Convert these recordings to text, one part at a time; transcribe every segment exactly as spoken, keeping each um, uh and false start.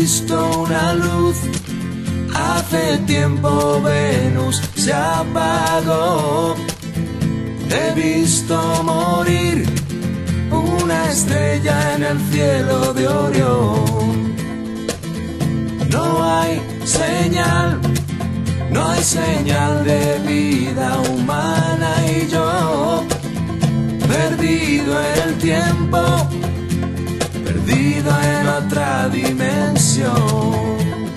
visto una luz. Hace tiempo Venus se apagó. He visto morir una estrella en el cielo de Orión. No hay señal, no hay señal de vida humana y yo, perdido en el tiempo, perdido en otra dimensión.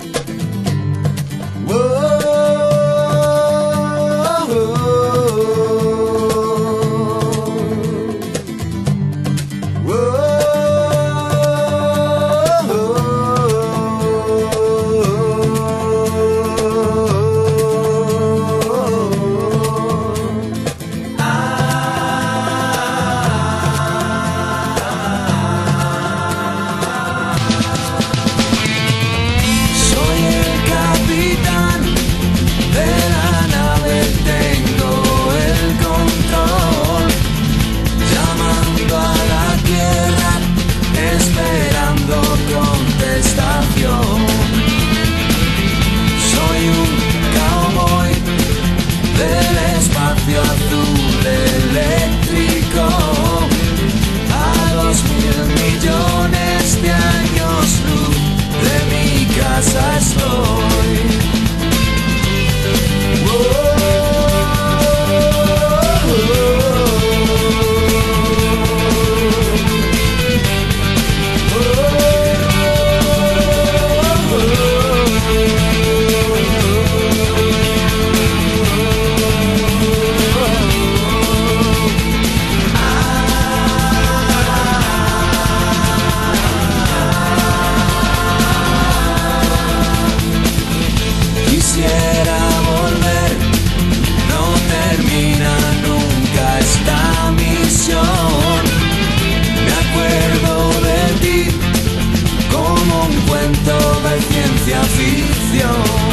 Quisiera volver, no termina nunca esta misión. Me acuerdo de ti como un cuento de ciencia ficción.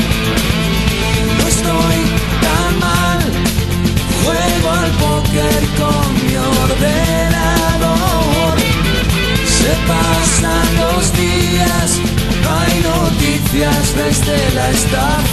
No estoy tan mal, juego al póker con mi ordenador. Se pasan los días, no hay noticias desde la estación.